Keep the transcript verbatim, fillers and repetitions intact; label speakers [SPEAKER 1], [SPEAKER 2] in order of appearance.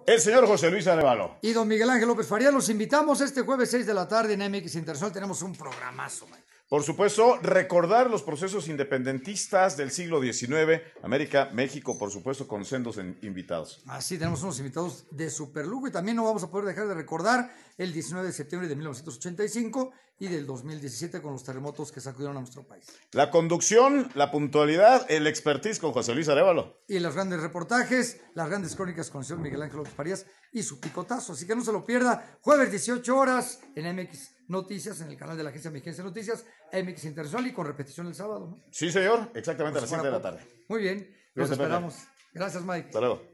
[SPEAKER 1] el señor José Luis Arevalo.
[SPEAKER 2] Y don Miguel Ángel López Farías. Los invitamos este jueves seis de la tarde en M X Internacional. Tenemos un programazo, man.
[SPEAKER 1] Por supuesto, recordar los procesos independentistas del siglo diecinueve, América, México, por supuesto, con sendos invitados.
[SPEAKER 2] Así, tenemos unos invitados de superlujo y también no vamos a poder dejar de recordar el diecinueve de septiembre de mil novecientos ochenta y cinco y del dos mil diecisiete con los terremotos que sacudieron a nuestro país.
[SPEAKER 1] La conducción, la puntualidad, el expertise con José Luis Arevalo.
[SPEAKER 2] Y los grandes reportajes, las grandes crónicas con el señor Miguel Ángel López Farías y su picotazo. Así que no se lo pierda, jueves dieciocho horas en M X Noticias, en el canal de la agencia Mexiquense Noticias, M X Internacional y con repetición el sábado, ¿no?
[SPEAKER 1] Sí, señor, exactamente
[SPEAKER 2] Pues
[SPEAKER 1] a las siete de la tarde.
[SPEAKER 2] Muy bien, los esperamos. Gracias, Mike.
[SPEAKER 1] Hasta luego.